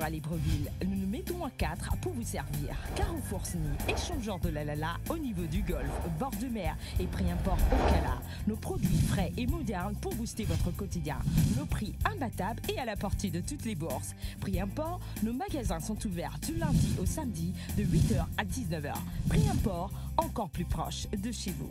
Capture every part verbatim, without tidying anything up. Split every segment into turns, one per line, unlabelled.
à Libreville. Nous nous mettons à quatre pour vous servir. Carrefour Sny, échangeur de la Lala au niveau du golfe, bord de mer et prix import au Cala. Nos produits frais et modernes pour booster votre quotidien. Nos prix imbattables et à la portée de toutes les bourses. Prix import, nos magasins sont ouverts du lundi au samedi de huit heures à dix-neuf heures. Prix import, encore plus proche de chez vous.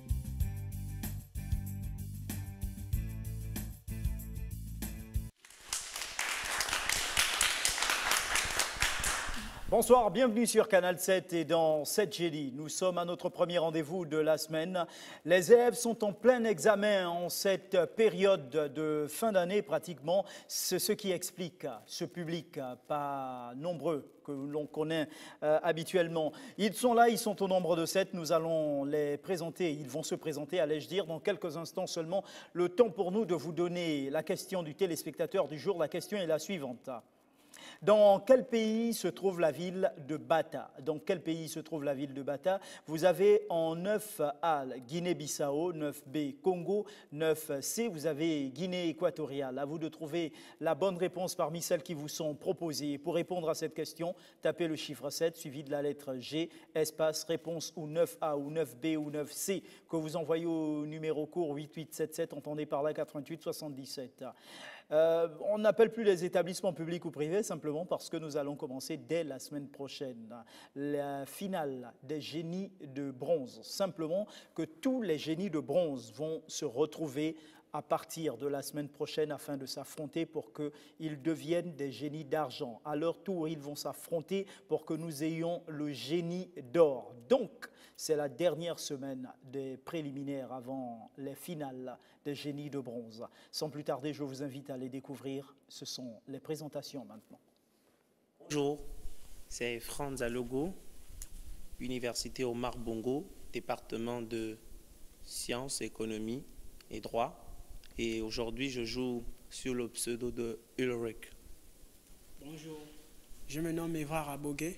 Bonsoir, bienvenue sur Canal sept et dans sept Génie. Nous sommes à notre premier rendez-vous de la semaine. Les élèves sont en plein examen en cette période de fin d'année pratiquement. C'est ce qui explique ce public pas nombreux que l'on connaît euh, habituellement. Ils sont là, ils sont au nombre de sept. Nous allons les présenter, ils vont se présenter, allais-je dire, dans quelques instants seulement. Le temps pour nous de vous donner la question du téléspectateur du jour. La question est la suivante. Dans quel pays se trouve la ville de Bata? Dans quel pays se trouve la ville de Bata? Vous avez en neuf A Guinée-Bissau, neuf B Congo, neuf C vous avez Guinée équatoriale. À vous de trouver la bonne réponse parmi celles qui vous sont proposées. Pour répondre à cette question, tapez le chiffre sept suivi de la lettre G, espace réponse ou neuf A ou neuf B ou neuf C que vous envoyez au numéro court huit huit sept sept, entendez par là quatre-vingt-huit soixante-dix-sept. Euh, on n'appelle plus les établissements publics ou privés simplement parce que nous allons commencer dès la semaine prochaine la finale des génies de bronze. Simplement que tous les génies de bronze vont se retrouver à partir de la semaine prochaine afin de s'affronter pour qu'ils deviennent des génies d'argent. À leur tour, ils vont s'affronter pour que nous ayons le génie d'or. Donc, c'est la dernière semaine des préliminaires avant les finales des génies de bronze. Sans plus tarder, je vous invite à les découvrir. Ce sont les présentations maintenant.
Bonjour, c'est Franz Alogo, Université Omar Bongo, département de sciences, économie et droit. Et aujourd'hui, je joue sur le pseudo de Ulrich.
Bonjour, je me nomme Evra Rabogué,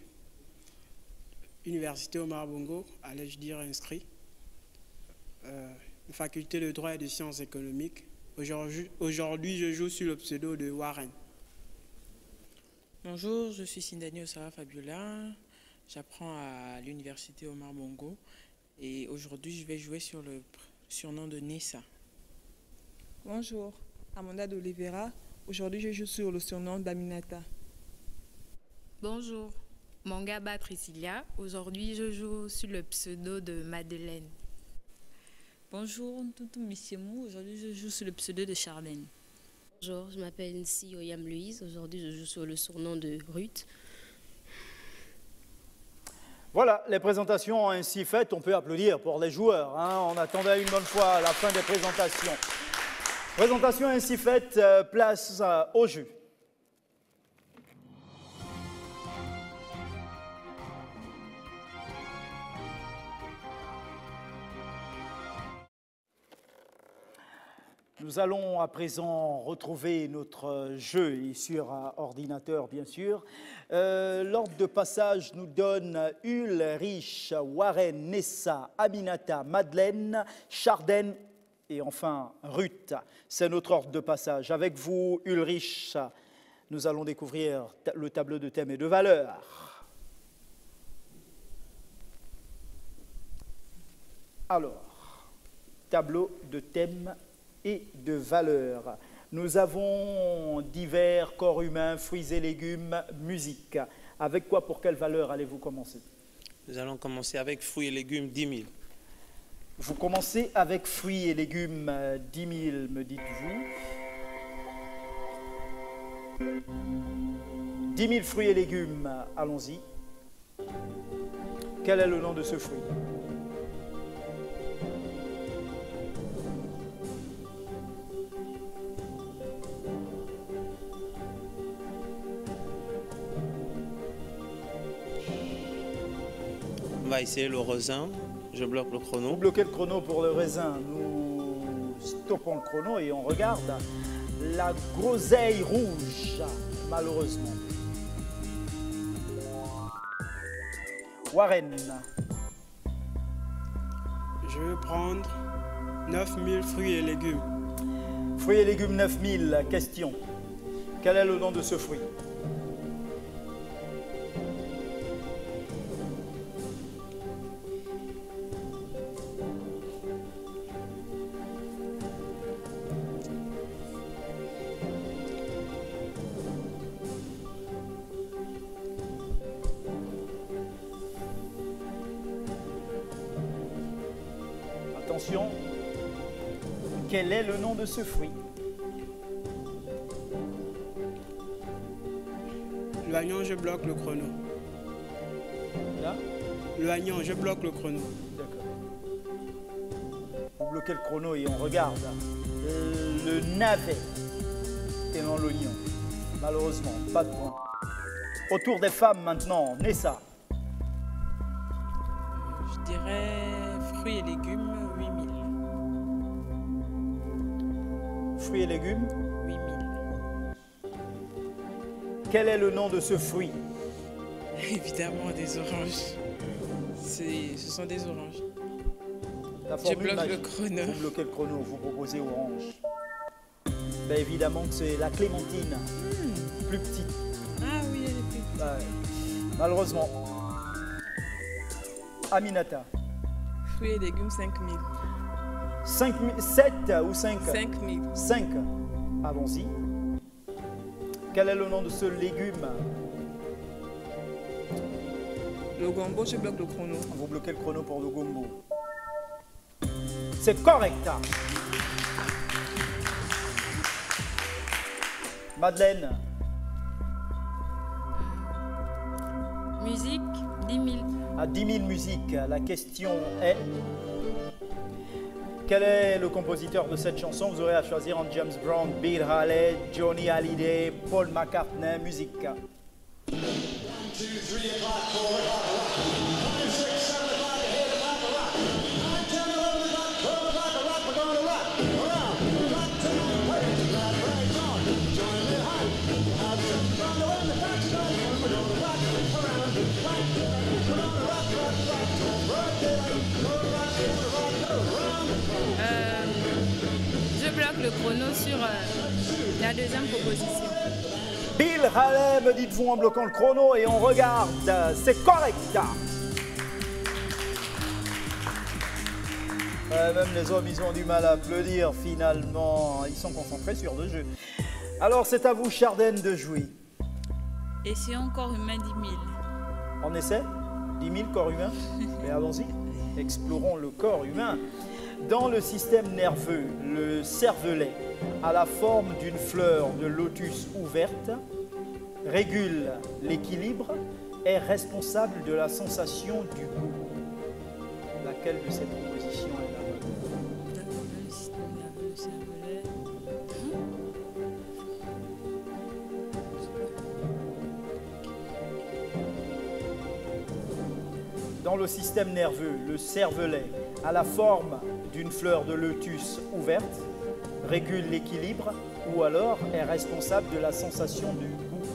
Université Omar Bongo, allais-je dire inscrit, euh, faculté de droit et de sciences économiques. Aujourd'hui, aujourd'hui, je joue sur le pseudo de Warren.
Bonjour, je suis Sindani Osara Fabiola, j'apprends à l'Université Omar Bongo et aujourd'hui, je vais jouer sur le surnom de Nessa.
Bonjour, Amanda d'Olivera. Aujourd'hui, je joue sur le surnom d'Aminata.
Bonjour, Mangaba Priscilla. Aujourd'hui, je joue sur le pseudo de Madeleine.
Bonjour, Ntutu Missiemou. Aujourd'hui, je joue sur le pseudo de Charlène.
Bonjour, je m'appelle Nsi Oyam Louise. Aujourd'hui, je joue sur le surnom de Ruth.
Voilà, les présentations ainsi faites, on peut applaudir pour les joueurs. Hein. On attendait une bonne fois la fin des présentations. Présentation ainsi faite, euh, place euh, au jeu. Nous allons à présent retrouver notre jeu sur ordinateur, bien sûr. Euh, L'ordre de passage nous donne Ulrich, Warren, Nessa, Aminata, Madeleine, Charden et enfin Ruth. C'est notre ordre de passage. Avec vous, Ulrich, nous allons découvrir le tableau de thèmes et de valeurs. Alors, tableau de thèmes et de valeurs. Nous avons divers corps humains, fruits et légumes, musique. Avec quoi, pour quelle valeur allez-vous commencer?
Nous allons commencer avec fruits et légumes dix mille.
Vous commencez avec fruits et légumes dix mille, me dites-vous. dix mille fruits et légumes, allons-y. Quel est le nom de ce fruit?
On va essayer le raisin. Je bloque le chrono.
Vous bloquez le chrono pour le raisin. Nous stoppons le chrono et on regarde la groseille rouge, malheureusement. Warren.
Je vais prendre neuf mille fruits et légumes.
Fruits et légumes neuf mille, question. Quel est le nom de ce fruit? Attention. Quel est le nom de ce fruit?
L'oignon, je bloque le chrono.
Là?
L'oignon, je bloque le chrono.
D'accord. Vous bloquez le chrono et on regarde. Euh, le navet et non l'oignon. Malheureusement, pas de point. Autour des femmes maintenant. Nessa.
Je dirais fruits et légumes, huit mille.
Fruits et légumes.
huit mille.
Quel est le nom de ce fruit?
Évidemment, des oranges. C'est- Ce sont des oranges.
La
Je
formule
bloque
magique.
le chrono.
Vous bloquez le chrono, vous proposez orange. Ben évidemment que c'est la clémentine.
Hmm.
Plus petite.
Ah oui, elle est plus petite.
Ouais. Malheureusement. Aminata.
Fruits et légumes, cinq mille.
cinq, sept ou cinq?
cinq mille.
cinq. Allons-y. Quel est le nom de ce légume?
Le gombo, je bloque le chrono.
Vous bloquez le chrono pour le gombo. C'est correct. Madeleine.
Musique, dix mille.
À dix mille musiques, la question est... Quel est le compositeur de cette chanson? Vous aurez à choisir entre James Brown, Bill Haley, Johnny Hallyday, Paul McCartney, musique.
Euh, je bloque le chrono sur euh, la deuxième proposition.
Bill Haley, me dites-vous en bloquant le chrono et on regarde. C'est correct. Euh, même les hommes, ils ont du mal à applaudir finalement. Ils sont concentrés sur le jeu. Alors c'est à vous, Chardenne, de jouer.
Et si encore humain, dix mille.
On essaie? dix mille corps humains? Mais allons-y, explorons le corps humain. Dans le système nerveux, le cervelet, à la forme d'une fleur de lotus ouverte, régule l'équilibre, est responsable de la sensation du goût. Laquelle de ces propositions est la bonne?
Le système nerveux, le cervelet.
Dans le système nerveux, le cervelet, à la forme d'une fleur de lotus ouverte, régule l'équilibre ou alors est responsable de la sensation du goût.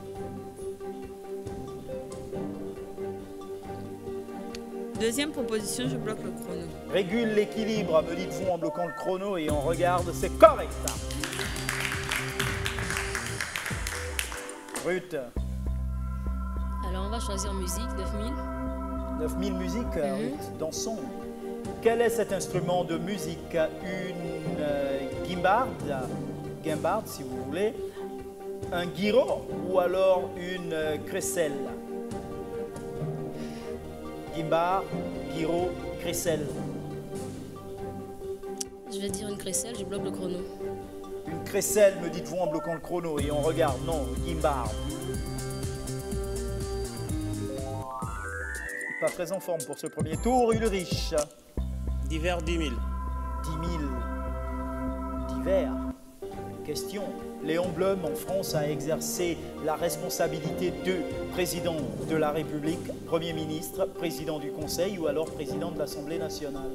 Deuxième proposition, je bloque le chrono.
Régule l'équilibre, me dites-vous en bloquant le chrono et on regarde, c'est correct. Ruth,
Alors on va choisir musique, neuf mille.
neuf mille musiques, Ruth, dansons. Quel est cet instrument de musique? Une euh, guimbarde, guimbarde si vous voulez, un gyro ou alors une euh, crécelle? Guimbarde, gyro, crécelle.
Je vais dire une crécelle, je bloque le chrono.
Une crécelle, me dites-vous en bloquant le chrono et on regarde, non, guimbarde. Pas très en forme pour ce premier tour, Ulrich.
Divers dix mille.
dix mille. Divers. Question. Léon Blum, en France, a exercé la responsabilité de président de la République, Premier ministre, président du Conseil ou alors président de l'Assemblée nationale.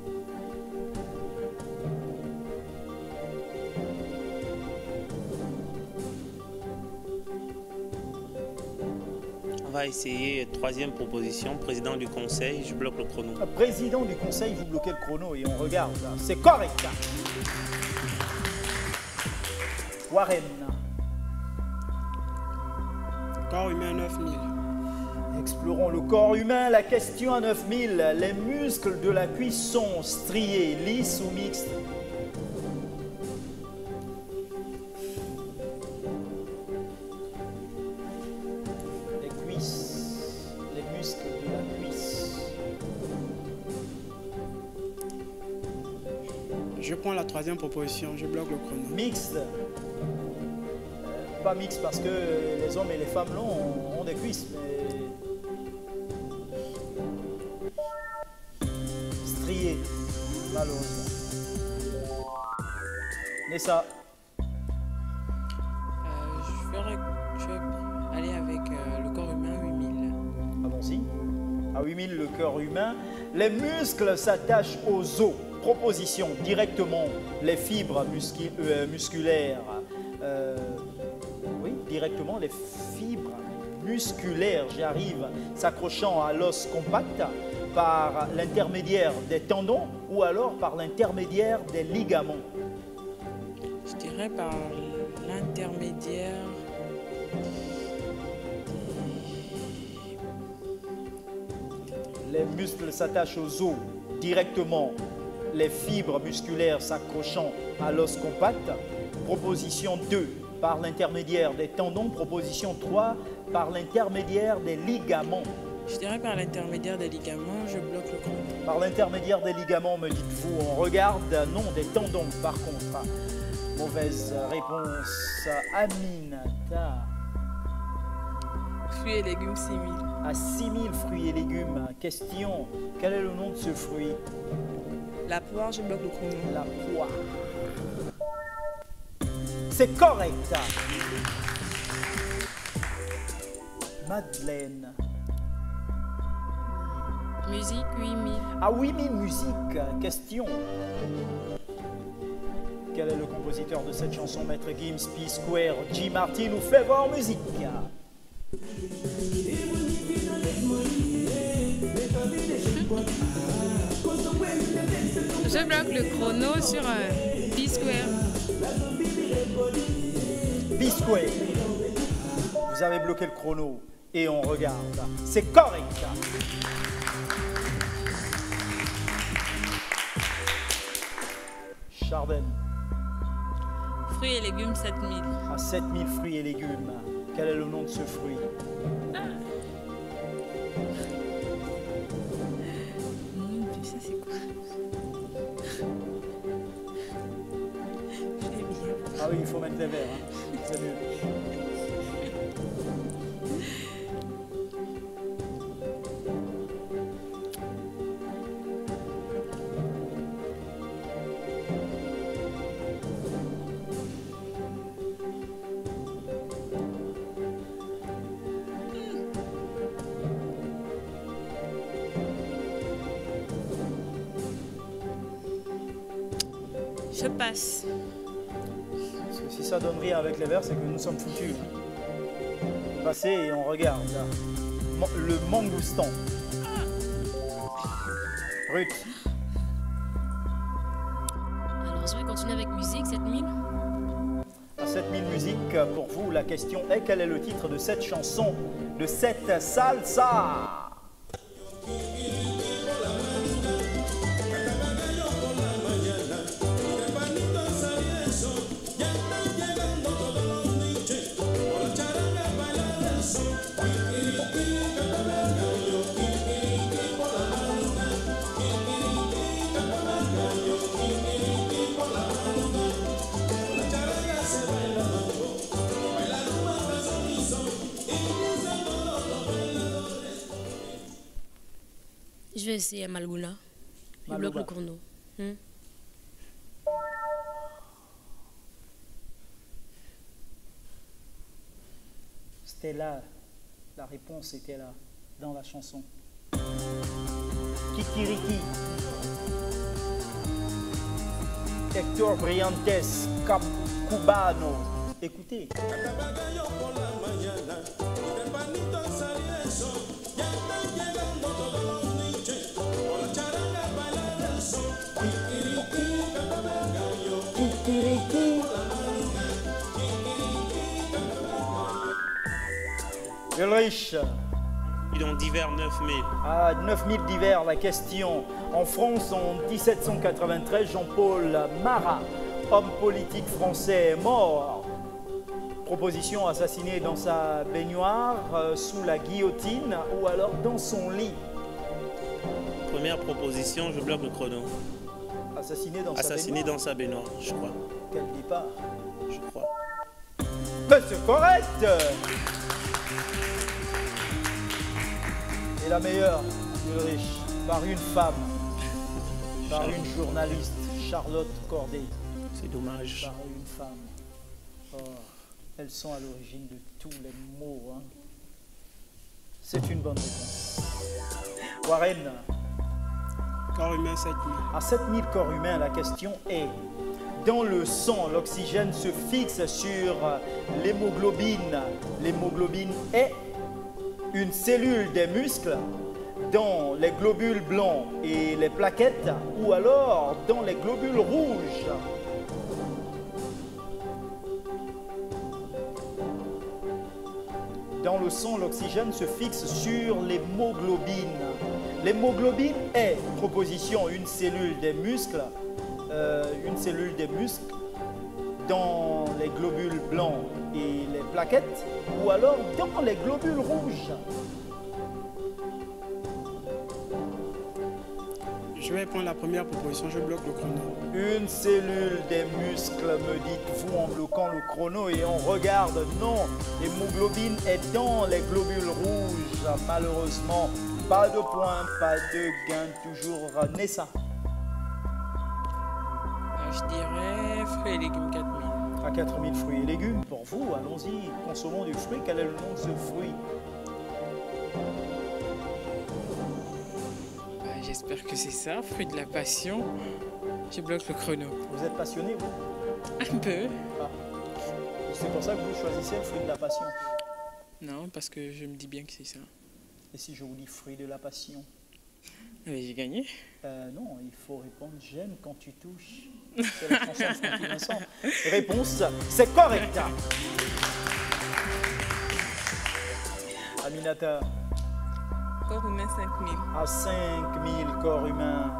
On va essayer troisième proposition, président du conseil, je bloque le chrono.
Président du Conseil, vous bloquez le chrono et on regarde. C'est correct. Warren.
Corps humain, neuf mille.
Explorons le corps humain. La question à neuf mille. Les muscles de la cuisse sont striés, lisses ou mixtes? Les cuisses, les muscles de la cuisse.
Je prends la troisième proposition, je bloque le chrono.
Mixte. Euh, pas mixte parce que les hommes et les femmes là ont, ont des cuisses, mais strié, malheureusement. Nessa.
Euh, je, vais, je vais aller avec euh, le corps humain huit mille.
Allons-y. À huit mille, le cœur humain. Les muscles s'attachent aux os. Proposition, directement les fibres muscu euh, musculaires. Euh, oui, directement les fibres musculaires, j'y arrive, s'accrochant à l'os compact par l'intermédiaire des tendons ou alors par l'intermédiaire des ligaments.
Je dirais par l'intermédiaire
Les muscles s'attachent aux os directement, les fibres musculaires s'accrochant à l'os compact. Proposition deux, par l'intermédiaire des tendons. Proposition trois, par l'intermédiaire des ligaments.
Je dirais par l'intermédiaire des ligaments, je bloque le chrono.
Par l'intermédiaire des ligaments, me dites-vous. On regarde, non, des tendons par contre. Mauvaise réponse. Aminata.
Fruits et légumes six mille.
À six mille fruits et légumes. Question, quel est le nom de ce fruit?
La poire, je bloque le chrono.
La poire. C'est correct. Madeleine.
Musique, huit mille.
À huit mille musiques. Question. Quel est le compositeur de cette chanson? Maître Gims, P-Square, G. Martin ou Flavor Music?
Je bloque le chrono sur euh, P-Square.
P-Square. Vous avez bloqué le chrono et on regarde. C'est correct. Chardin.
Fruits et légumes sept mille.
À sept mille fruits et légumes. Quel est le nom de ce fruit?
Ah. Mmh, ça c'est quoi? Je l'ai bien.
Ah oui, il faut mettre les verres. Hein. C'est mieux.
Je passe.
Parce que si ça donne rien avec les verres, c'est que nous sommes foutus. Passez et on regarde. Là. Le mangoustan. Ruth.
Alors, je vais continuer avec musique, sept mille.
À sept mille musiques, pour vous, la question est quel est le titre de cette chanson, de cette salsa?
Je vais essayer Malgouna. Je bloque le chrono. Hmm.
C'était là. La réponse était là, dans la chanson. Kikiriki. Hector Briantes, Cap Cubano. Écoutez. Ulrich.
Ils ont divers neuf mille.
À neuf mille divers, la question. En France, en mille sept cent quatre-vingt-treize, Jean-Paul Marat, homme politique français, est mort. Proposition, assassiné dans sa baignoire, euh, sous la guillotine ou alors dans son lit.
Première proposition, je bloque le chrono.
Assassiné dans
Assassiné
sa baignoire.
dans sa baignoire, je crois.
Quel départ.
Je crois.
Ben, c'est correct. Et la meilleure, Ulrich, par une femme, par
Charlotte.
une journaliste, Charlotte Corday.
C'est dommage.
Par une femme. Oh, elles sont à l'origine de tous les maux. Hein. C'est une bonne réponse. Warren.
Corps humain, sept mille.
À sept mille corps humains, la question est, dans le sang, l'oxygène se fixe sur l'hémoglobine. L'hémoglobine est une cellule des muscles dans les globules blancs et les plaquettes ou alors dans les globules rouges. Dans le sang, l'oxygène se fixe sur l'hémoglobine. L'hémoglobine est, proposition, une cellule des muscles, euh, une cellule des muscles dans les globules blancs et les plaquettes, ou alors dans les globules rouges.
Je vais prendre la première proposition, je bloque le chrono.
Une cellule des muscles, me dites-vous en bloquant le chrono, et on regarde, non, l'hémoglobine est dans les globules rouges. Malheureusement, pas de point, pas de gain, toujours Nessa.
Je dirais fruits et légumes quatre mille.
À quatre mille fruits et légumes, pour vous, allons-y, consommons du fruit. Quel est le nom de ce fruit?
Bah, j'espère que c'est ça, fruit de la passion. Je bloque le chrono.
Vous êtes passionné, vous?
Un peu.
Ah. C'est pour ça que vous choisissez le fruit de la passion?
Non, parce que je me dis bien que c'est ça.
Et si je vous dis fruit de la passion?
Mais j'ai gagné.
Euh, non, il faut répondre « j'aime quand tu touches ». C'est la chanson de Francky Vincent. Réponse, c'est correct. Aminata.
Corps humain, cinq mille.
À cinq mille corps humains.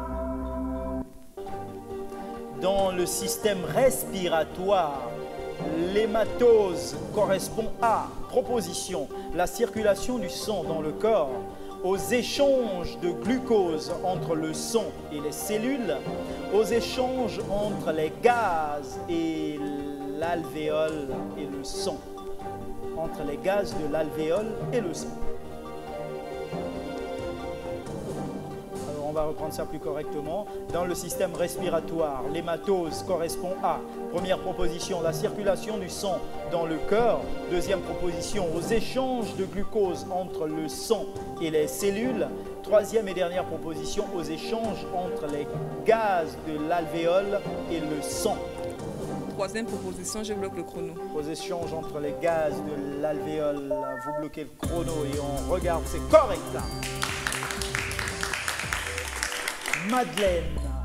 Dans le système respiratoire, l'hématose correspond à, proposition, la circulation du sang dans le corps, aux échanges de glucose entre le sang et les cellules, aux échanges entre les gaz et l'alvéole et le sang, entre les gaz de l'alvéole et le sang. Alors on va reprendre ça plus correctement. Dans le système respiratoire, l'hématose correspond à, première proposition, la circulation du sang dans le cœur. Deuxième proposition, aux échanges de glucose entre le sang et les cellules. Troisième et dernière proposition, aux échanges entre les gaz de l'alvéole et le sang.
Troisième proposition, je bloque le chrono.
Aux échanges entre les gaz de l'alvéole, vous bloquez le chrono et on regarde, c'est correct là. Madeleine.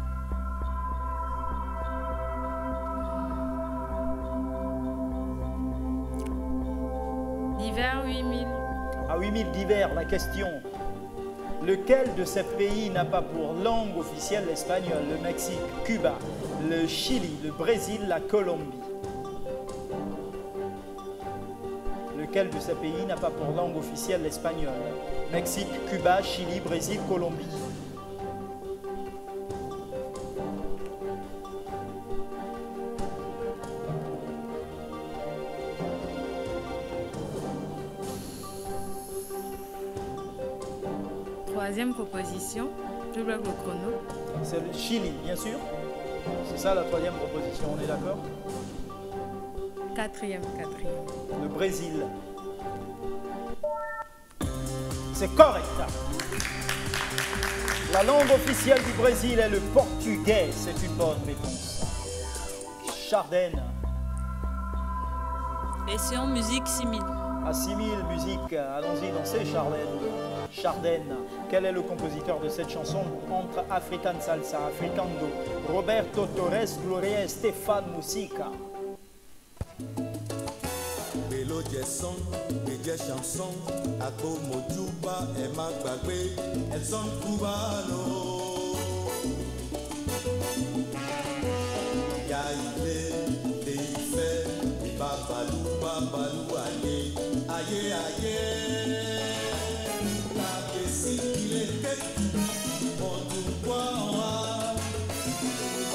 Divers, huit mille.
À huit mille divers, la question. Lequel de ces pays n'a pas pour langue officielle l'espagnol? Le Mexique, Cuba, le Chili, le Brésil, la Colombie. Lequel de ces pays n'a pas pour langue officielle l'espagnol? Mexique, Cuba, Chili, Brésil, Colombie.
Troisième proposition, je bloque le chrono.
C'est le Chili, bien sûr. C'est ça la troisième proposition, on est d'accord?
Quatrième, quatrième.
Le Brésil. C'est correct. La langue officielle du Brésil est le portugais. C'est une bonne réponse. Chardenne.
Et c'est en musique six mille.
À six mille musiques, allons-y danser Chardenne. Chardenne. Quel est le compositeur de cette chanson entre African Salsa, Africando, Roberto Torres, Gloria Estefan Musica?
Mélodie son, médias chanson, Ako Mojuba et Magbagwe, elles sont cubano. Yaïlé, Déifé, Babalou, Babalou, Aye, Aye, Aye. La Bessie, il est quête, on tout quoi en a.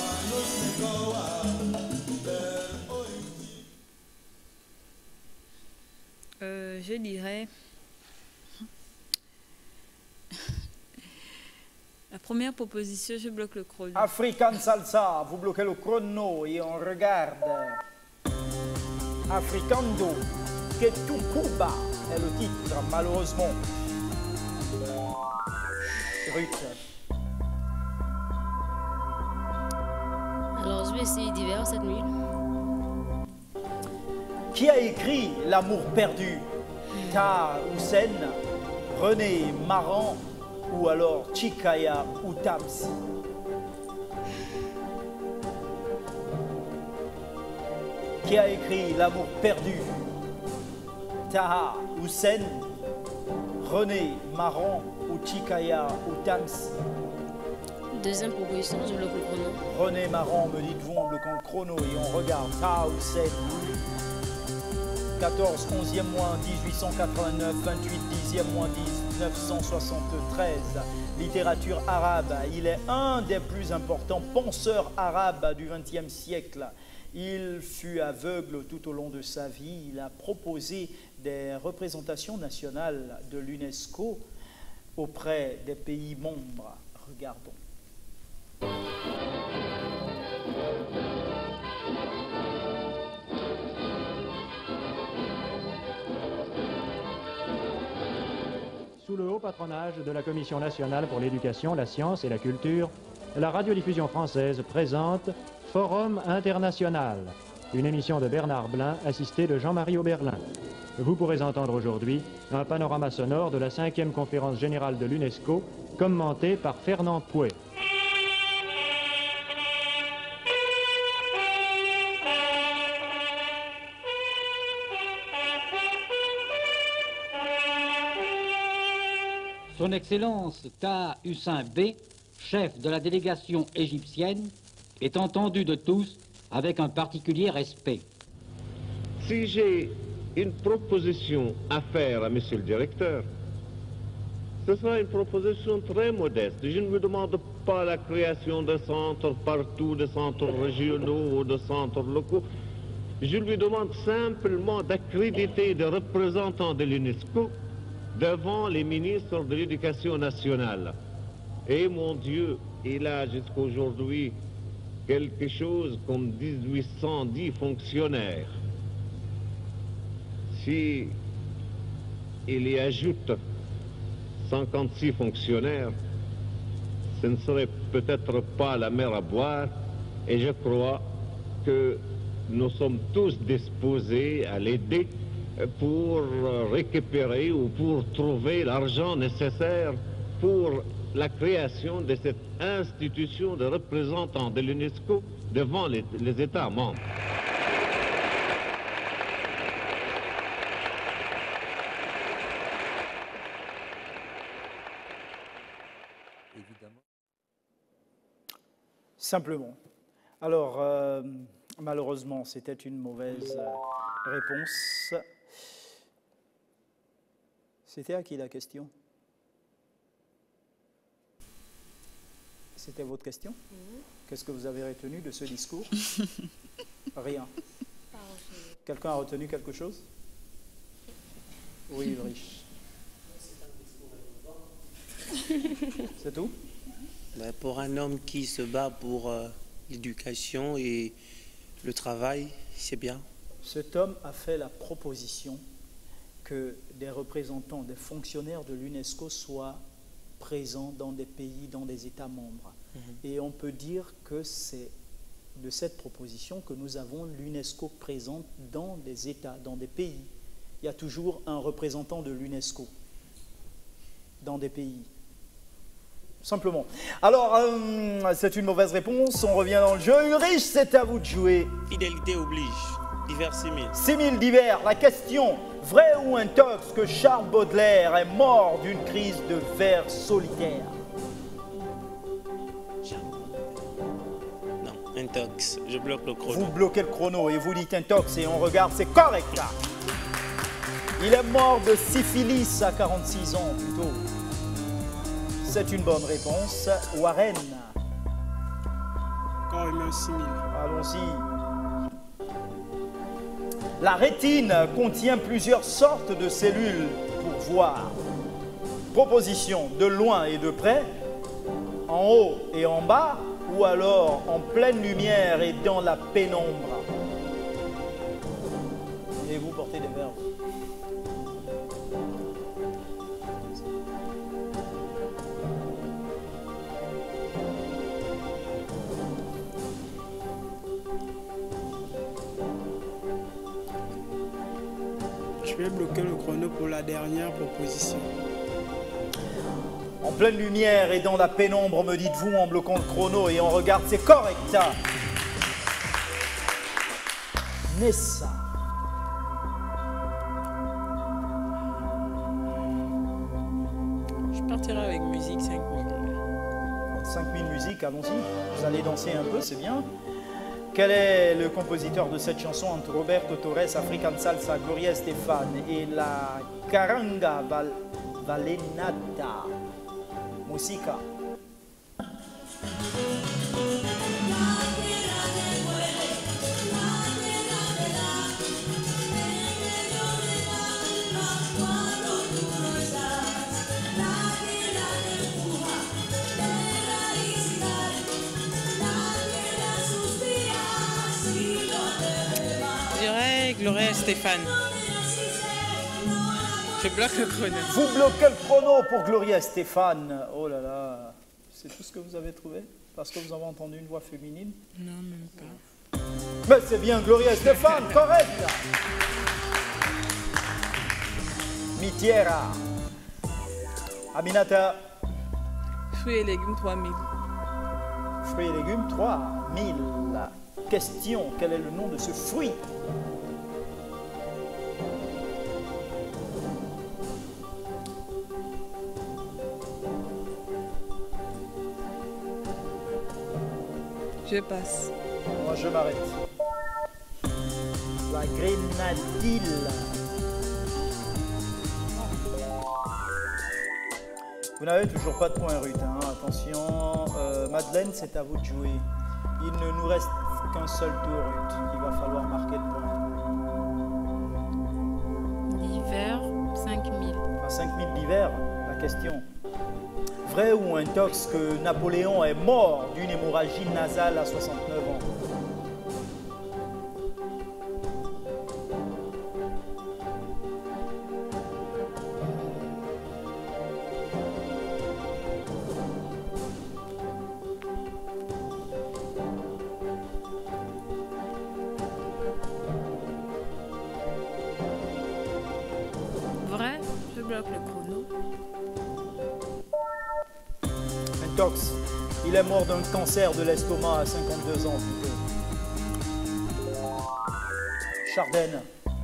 Euh, je dirais... La première proposition, je bloque le chrono.
African Salsa, vous bloquez le chrono et on regarde. Africando, que tu Cuba est le titre, malheureusement. Ruth.
Alors, je vais essayer divers cette nuit.
Qui a écrit L'amour perdu? Taha Hussein, René Maran ou alors Chikaya ou Tams? Qui a écrit L'amour perdu? Taha Hussein, René Maran ou Chikaya ou Tams?
Deuxième proposition, je bloque le chrono.
René Maran, me dites-vous en bloquant le chrono et on regarde. Taha Hussein, quatorze, onzième mois dix-huit cent quatre-vingt-neuf, vingt-huit, dixième mois mille neuf cent soixante-treize. Littérature arabe, il est un des plus importants penseurs arabes du vingtième siècle. Il fut aveugle tout au long de sa vie. Il a proposé des représentations nationales de l'UNESCO auprès des pays membres. Regardons.
Sous le haut patronage de la Commission nationale pour l'éducation, la science et la culture, la radiodiffusion française présente Forum international, une émission de Bernard Blin assistée de Jean-Marie Oberlin. Vous pourrez entendre aujourd'hui un panorama sonore de la cinquième conférence générale de l'UNESCO, commenté par Fernand Pouet.
Son Excellence Taha Hussein B, chef de la délégation égyptienne, est entendu de tous avec un particulier respect.
Si j'ai une proposition à faire à Monsieur le Directeur, ce sera une proposition très modeste. Je ne me demande pas la création de centres partout, de centres régionaux ou de centres locaux. Je lui demande simplement d'accréditer des représentants de l'UNESCO devant les ministres de l'Éducation nationale. Et mon Dieu, il a jusqu'à aujourd'hui quelque chose comme mille huit cent dix fonctionnaires. Si il y ajoute cinquante-six fonctionnaires, ce ne serait peut-être pas la mer à boire, et je crois que nous sommes tous disposés à l'aider pour récupérer ou pour trouver l'argent nécessaire pour la création de cette institution de représentants de l'UNESCO devant les, les États membres.
Simplement. Alors, euh, malheureusement, c'était une mauvaise euh, réponse. C'était à qui la question? C'était votre question? Mmh. Qu'est-ce que vous avez retenu de ce discours? Rien. Quelqu'un a retenu quelque chose? Oui, Ulrich. C'est tout?
Ben, pour un homme qui se bat pour euh, l'éducation et le travail, c'est bien. Cet homme a fait la proposition que des représentants, des fonctionnaires de l'UNESCO soient présents dans des pays, dans des États membres. Mm-hmm. Et on peut dire que c'est de cette proposition que nous avons l'UNESCO présente dans des États, dans des pays. Il y a toujours un représentant de l'UNESCO dans des pays. Simplement. Alors, euh, c'est une mauvaise réponse. On revient dans le jeu. Ulrich, c'est à vous de jouer. Fidélité oblige. Divers six mille.
six mille divers. La question, vrai ou intox que Charles Baudelaire est mort d'une crise de vers solitaire?
Non, intox. Je bloque le chrono.
Vous bloquez le chrono et vous dites intox et on regarde, c'est correct là. Il est mort de syphilis à quarante-six ans plutôt. C'est une bonne réponse. Warren.
carrément six mille.
Allons-y. La rétine contient plusieurs sortes de cellules pour voir. Proposition de loin et de près, en haut et en bas, ou alors en pleine lumière et dans la pénombre. Et vous portez des verbes.
Je vais bloquer le chrono pour la dernière proposition.
En pleine lumière et dans la pénombre, me dites-vous en bloquant le chrono et on regarde, c'est correct. Nessa.
Je partirai avec musique cinq mille.
cinq mille musiques, allons-y. Vous allez danser un peu, c'est bien. Quel est le compositeur de cette chanson entre Roberto Torres, African Salsa, Gloria Estefan et la Caranga Val Valenata? Musica.
Gloria Estefan. Je bloque le chrono.
Vous bloquez le chrono pour Gloria Estefan. Oh là là, c'est tout ce que vous avez trouvé? Parce que vous avez entendu une voix féminine?
Non, même pas.
Mais c'est bien Gloria Estefan, correct. Mitiera. Aminata.
Fruits et légumes, trois mille.
Fruits et légumes, trois mille. Question, quel est le nom de ce fruit?
Je passe.
Moi, je m'arrête. La grenadille. Vous n'avez toujours pas de points, Ruth. Hein. Attention, euh, Madeleine, c'est à vous de jouer. Il ne nous reste qu'un seul tour, Ruth. Il va falloir marquer le point.
L'hiver, cinq mille.
À cinq mille d'hiver, la question. Vrai ou intox que Napoléon est mort d'une hémorragie nasale à soixante-neuf ans?
Vrai, je bloque le chrono.
Intox. Il est mort d'un cancer de l'estomac à cinquante-deux ans plutôt. Chardenne.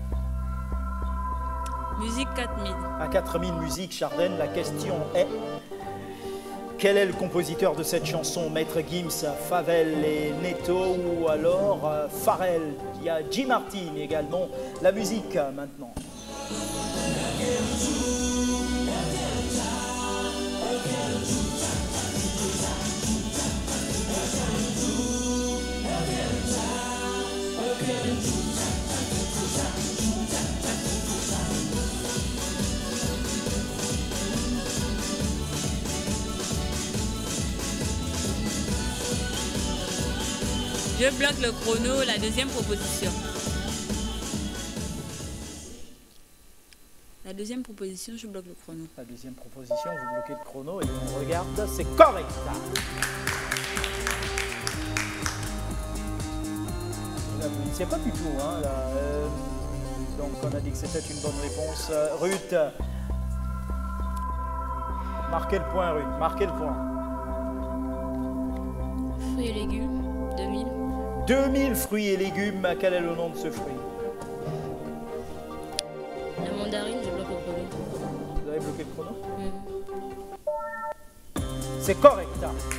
Musique quatre mille.
À quatre mille musiques, Chardenne, la question est: quel est le compositeur de cette chanson? Maître Gims, Favel et Neto ou alors euh, Pharrell? Il y a Jim Martin également. La musique maintenant.
Je bloque le chrono, la deuxième proposition. La deuxième proposition, je bloque le chrono.
La deuxième proposition, vous bloquez le chrono et on regarde, c'est correct. Là, vous ne disiez pas du tout, hein, là, euh, donc on a dit que c'était une bonne réponse. Euh, Ruth, marquez le point, Ruth, marquez le point.
Fruits et légumes, deux mille.
deux mille fruits et légumes, quel est le nom de ce fruit?
La mandarine, je bloque le chrono.
Vous avez bloqué le chrono?
Mm.
C'est correct.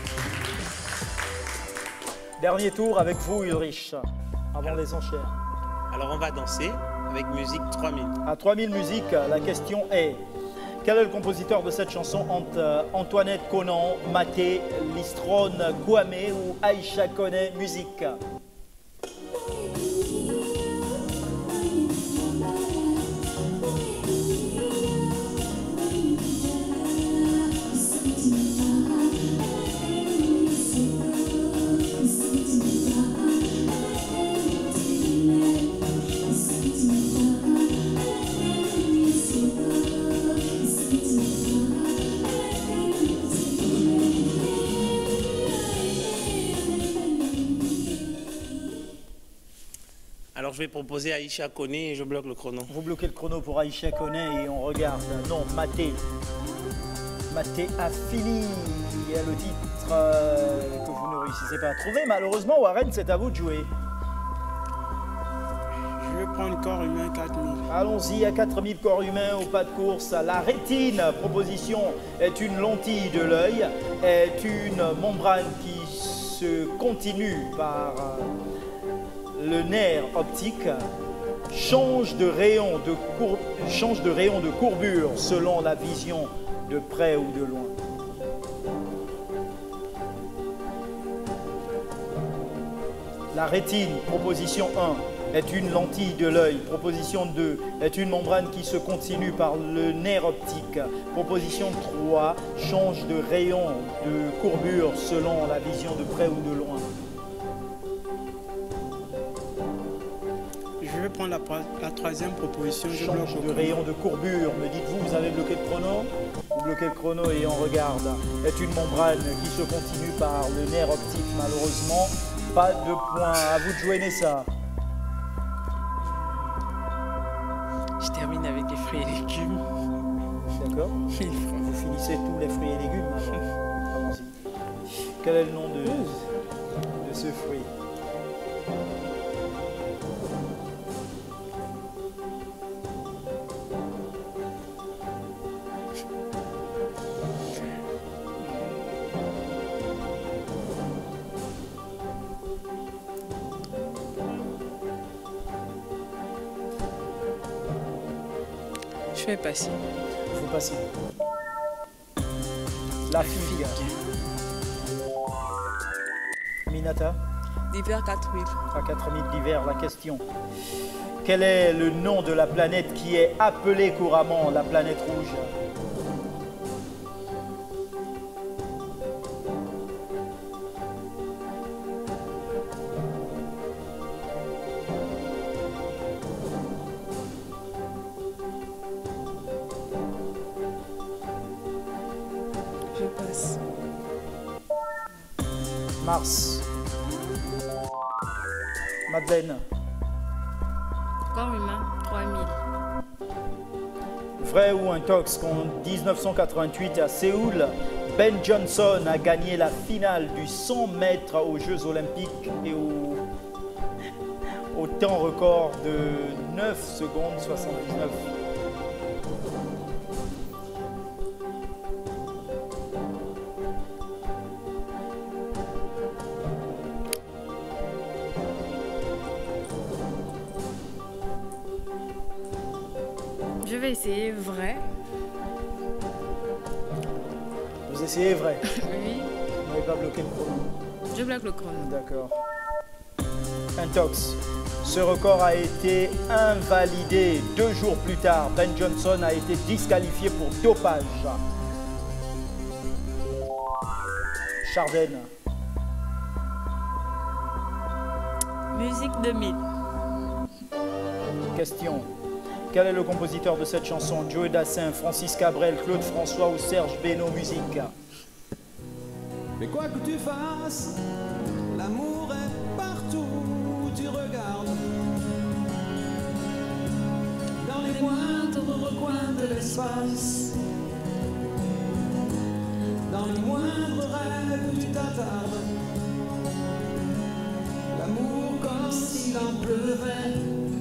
Dernier tour avec vous, Ulrich, avant les enchères.
Alors on va danser avec musique trois mille.
À trois mille musiques, la question est: Quel est le compositeur de cette chanson entre Antoinette Conan, Maté, Listrone, Kwame ou Aïcha Koné, musique?
Alors je vais proposer Aïcha Koné et je bloque le chrono.
Vous bloquez le chrono pour Aïcha Koné et on regarde. Non, Maté. Maté a fini. Il y a le titre euh, que vous ne réussissez pas à trouver. Malheureusement, Warren, c'est à vous de jouer.
Je vais prendre corps humain quatre mille.
Allons-y, à quatre mille corps humains au pas de course. La rétine, proposition, est une lentille de l'œil, est une membrane qui se continue par euh, le nerf optique, change de rayon de, cour... change de rayon de courbure selon la vision de près ou de loin. La rétine, proposition un, est une lentille de l'œil. Proposition deux, est une membrane qui se continue par le nerf optique. Proposition trois, change de rayon de courbure selon la vision de près ou de loin.
Je vais prendre la, la troisième proposition. Je
change
bloque
de rayon de courbure. Me dites-vous, vous avez bloqué le chrono? Vous bloquez le chrono et on regarde. Est une membrane qui se continue par le nerf optique. Malheureusement, pas de point. À vous de jouer, Nessa.
Je termine avec les fruits et légumes.
D'accord. Vous finissez tous les fruits et légumes. Allons-y. Quel est le nom de, de ce fruit?
Je vais passer.
Vous passez. La figue. Minata.
D'hiver quatre mille.
À quatre mille d'hiver, la question. Quel est le nom de la planète qui est appelée couramment la planète rouge?
Je passe.
Mars. Madeleine.
Corps humain, trois mille.
Vrai ou intox qu'en mille neuf cent quatre-vingt-huit à Séoul, Ben Johnson a gagné la finale du cent mètres aux Jeux Olympiques et au, au temps record de neuf secondes soixante-dix-neuf.
Je vais essayer vrai.
Vous essayez vrai?
Oui.
Vous n'avez pas bloqué le chrono?
Je bloque le chrono.
D'accord. Intox. Ce record a été invalidé deux jours plus tard. Ben Johnson a été disqualifié pour dopage. Chardenne.
Musique deux mille.
Question. Quel est le compositeur de cette chanson? Joe Dassin, Francis Cabrel, Claude François ou Serge Beno, musique?
Mais quoi que tu fasses, l'amour est partout où tu regardes. Dans les moindres recoins de l'espace, dans les moindres rêves où tu t'attardes. L'amour comme s'il en pleuvait,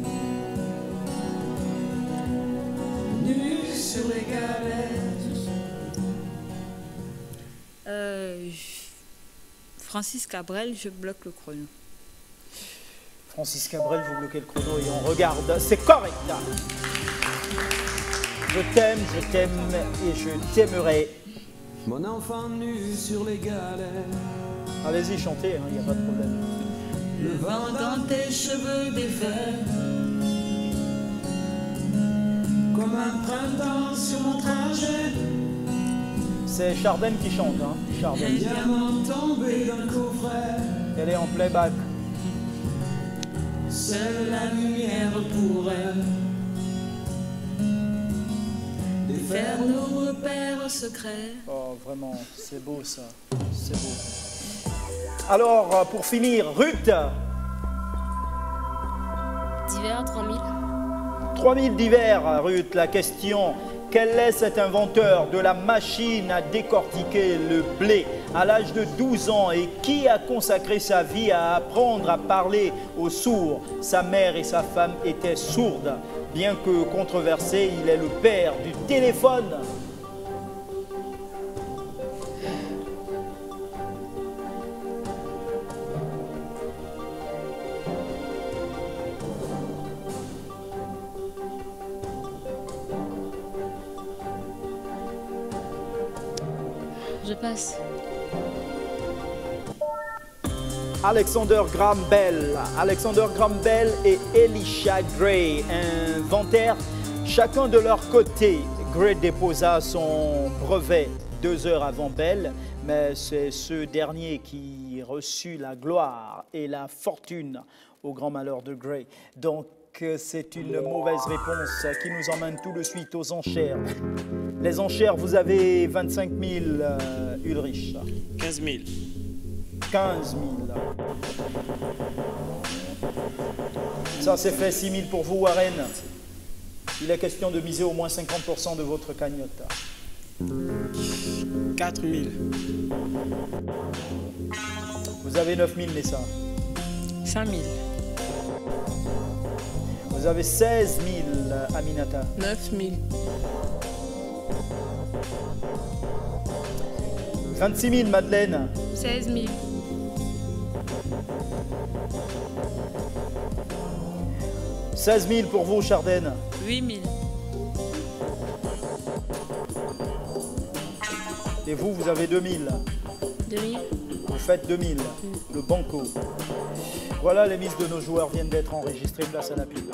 nu sur les galettes.
Euh, Francis Cabrel, je bloque le chrono.
Francis Cabrel, vous bloquez le chrono et on regarde. C'est correct. Je t'aime, je t'aime et je t'aimerai.
Mon enfant nu sur les galets.
Allez-y, chantez, il n'y a pas de problème.
Le vent dans tes cheveux défaits, comme un printemps sur mon trajet.
C'est Chardin qui chante, hein, Chardin.
Un diamant tombé d'un coffret.
Elle est en playback.
Seule la lumière pourrait défaire nos repères secrets.
Oh, vraiment, c'est beau ça, c'est beau. Alors, pour finir, Ruth.
D'hiver, trois mille.
trois mille d'hiver, Ruth, la question. Quel est cet inventeur de la machine à décortiquer le blé à l'âge de douze ans et qui a consacré sa vie à apprendre à parler aux sourds? Sa mère et sa femme étaient sourdes. Bien que controversé, il est le père du téléphone.
Je passe.
Alexander Graham Bell. Alexander Graham Bell et Elisha Gray inventèrent chacun de leur côté. Gray déposa son brevet deux heures avant Bell, mais c'est ce dernier qui reçut la gloire et la fortune au grand malheur de Gray. Donc, c'est une mauvaise réponse qui nous emmène tout de suite aux enchères. Les enchères, vous avez vingt-cinq mille, euh, Ulrich.
quinze mille.
quinze mille. Ça, c'est fait. six mille pour vous, Warren. Il est question de miser au moins cinquante pour cent de votre cagnotte.
quatre mille.
Vous avez neuf mille, Nessa.
cinq mille.
Vous avez seize mille, Aminata.
neuf mille.
vingt-six mille, Madeleine.
seize mille.
seize mille pour vous, Chardenne.
huit mille.
Et vous, vous avez deux mille.
deux mille.
Vous faites deux mille. Le banco. Voilà, les mises de nos joueurs viennent d'être enregistrées. Place à la pub.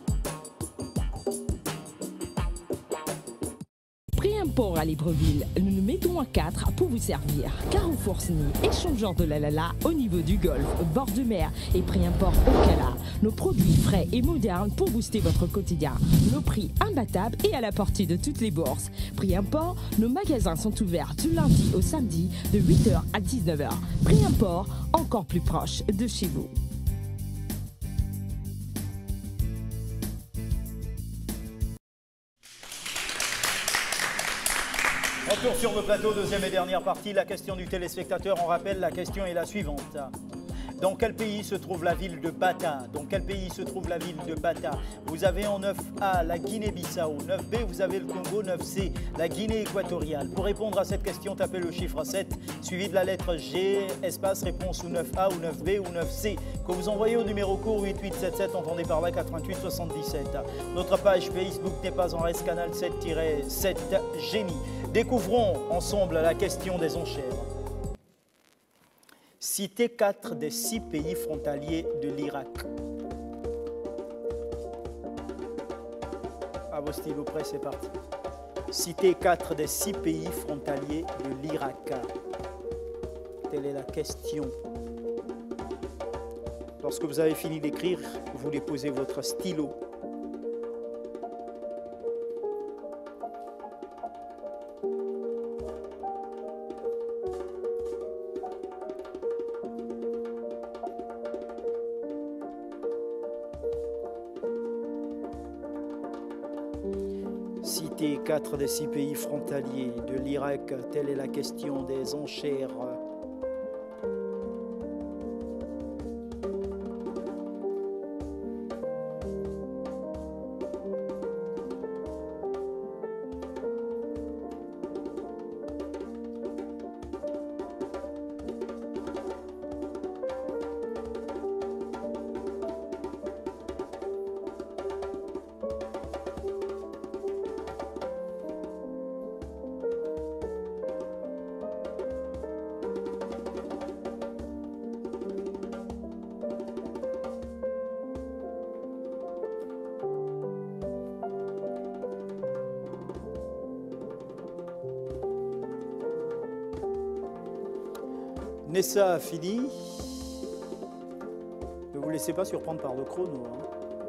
Préimport à Libreville, nous nous mettons à quatre pour vous servir. Carrefour Sny, échangeur de la Lala au niveau du golfe, bord de mer et Préimport au Cala. Nos produits frais et modernes pour booster votre quotidien. Nos prix imbattables et à la portée de toutes les bourses. Préimport, nos magasins sont ouverts du lundi au samedi de huit heures à dix-neuf heures. Préimport, encore plus proche de chez vous.
Retour sur le plateau, deuxième et dernière partie, la question du téléspectateur. On rappelle, la question est la suivante. Dans quel pays se trouve la ville de Bata? Dans quel pays se trouve la ville de Bata? Vous avez en neuf A la Guinée-Bissau, neuf B vous avez le Congo, neuf C la Guinée équatoriale. Pour répondre à cette question, tapez le chiffre sept suivi de la lettre G, espace réponse ou neuf A ou neuf B ou neuf C que vous envoyez au numéro court huit huit sept sept, entendez par là quatre-vingt-huit soixante-dix-sept. Notre page Facebook n'est pas en reste, canal sept tiret sept Génie. Découvrons ensemble la question des enchères. Citez quatre des six pays frontaliers de l'Irak. À vos stylos prêts, c'est parti. Citez quatre des six pays frontaliers de l'Irak. Telle est la question. Lorsque vous avez fini d'écrire, vous déposez votre stylo. Citez quatre des six pays frontaliers de l'Irak. Telle est la question des enchères. Nessa a fini. Ne vous laissez pas surprendre par le chrono. Hein.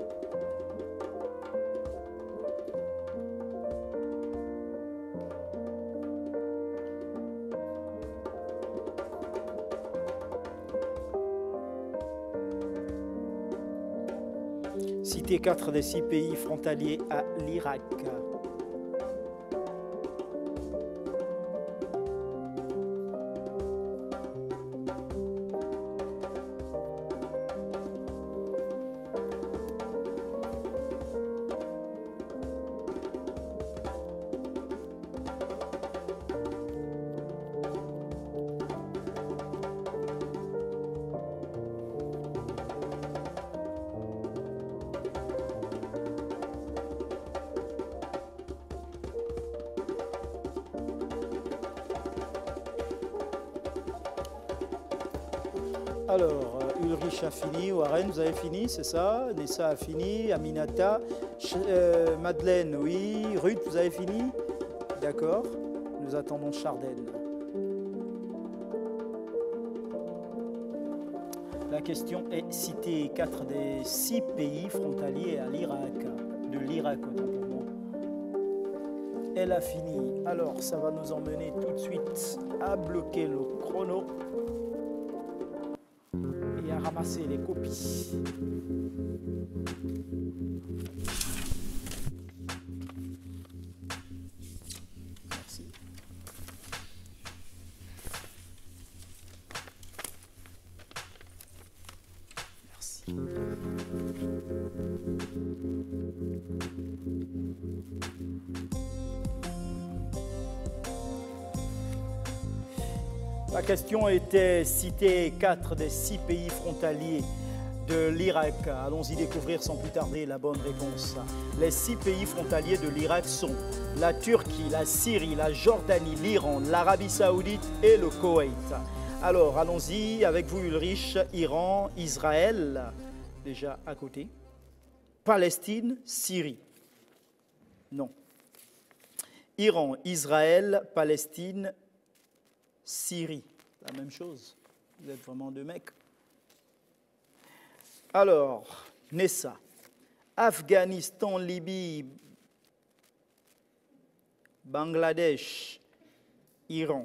Citez quatre des six pays frontaliers à l'Irak. Alors, Ulrich a fini, Warren, vous avez fini, c'est ça? Nessa a fini, Aminata, Ch euh, Madeleine, oui, Ruth, vous avez fini? D'accord, nous attendons Chardenne. La question est citer quatre des six pays frontaliers à l'Irak, de l'Irak autant pour moi. Elle a fini, alors ça va nous emmener tout de suite à bloquer le chrono. Et à ramasser les copies. Merci. Merci. La question était citer quatre des six pays frontaliers de l'Irak. Allons-y découvrir sans plus tarder la bonne réponse. Les six pays frontaliers de l'Irak sont la Turquie, la Syrie, la Jordanie, l'Iran, l'Arabie Saoudite et le Koweït. Alors, allons-y avec vous Ulrich. Iran, Israël, déjà à côté. Palestine, Syrie. Non. Iran, Israël, Palestine, Syrie, la même chose. Vous êtes vraiment deux mecs. Alors, Nessa, Afghanistan, Libye, Bangladesh, Iran.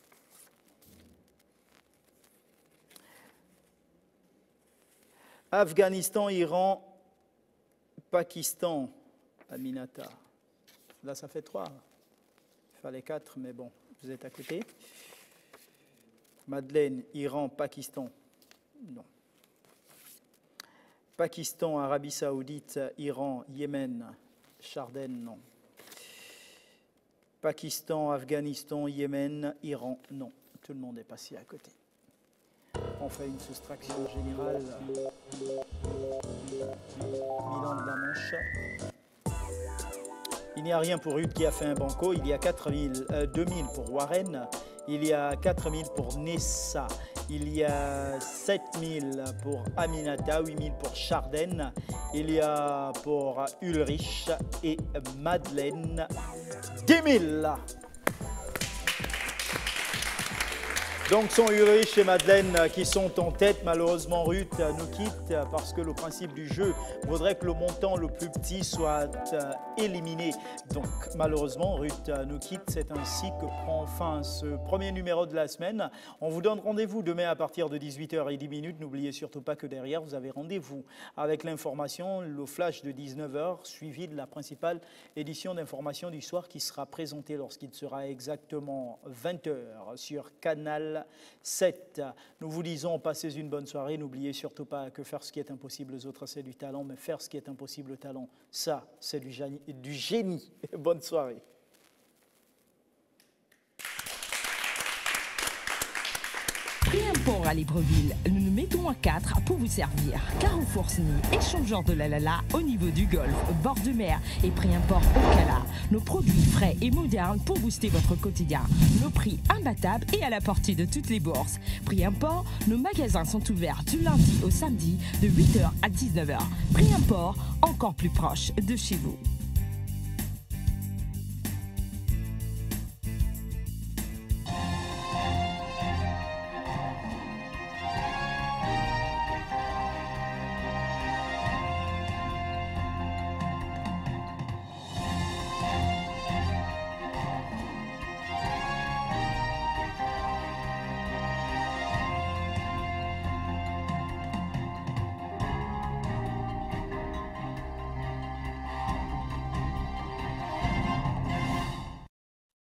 Afghanistan, Iran, Pakistan, Aminata. Là, ça fait trois. Il fallait quatre, mais bon, vous êtes à côté. Madeleine, Iran, Pakistan, non. Pakistan, Arabie Saoudite, Iran, Yémen, Chardenne, non. Pakistan, Afghanistan, Yémen, Iran, non. Tout le monde est passé à côté. On fait une soustraction générale. Bilan de la Manche. Il n'y a rien pour Ruth qui a fait un banco. Il y a quatre mille, euh, deux mille pour Warren. Il y a quatre mille pour Nessa, il y a sept mille pour Aminata, huit mille pour Chardenne, il y a pour Ulrich et Madeleine, dix mille. Donc sont Ulrich et Madeleine qui sont en tête. Malheureusement, Ruth nous quitte parce que le principe du jeu voudrait que le montant le plus petit soit éliminé. Donc malheureusement, Ruth nous quitte. C'est ainsi que prend fin ce premier numéro de la semaine. On vous donne rendez-vous demain à partir de dix-huit heures dix. N'oubliez surtout pas que derrière, vous avez rendez-vous avec l'information, le flash de dix-neuf heures, suivi de la principale édition d'information du soir qui sera présentée lorsqu'il sera exactement vingt heures sur Canal sept. Nous vous disons, passez une bonne soirée. N'oubliez surtout pas que faire ce qui est impossible aux autres, c'est du talent, mais faire ce qui est impossible au talent, ça, c'est du génie. Du génie. Bonne soirée.
Prix-import à Libreville, nous nous mettons à quatre pour vous servir. Carrefour S N I, échangeur de la Lala au niveau du golfe, bord de mer et prix-import au Cala. Nos produits frais et modernes pour booster votre quotidien. Nos prix imbattables et à la portée de toutes les bourses. Prix-import, nos magasins sont ouverts du lundi au samedi de huit heures à dix-neuf heures. Prix-import, encore plus proche de chez vous.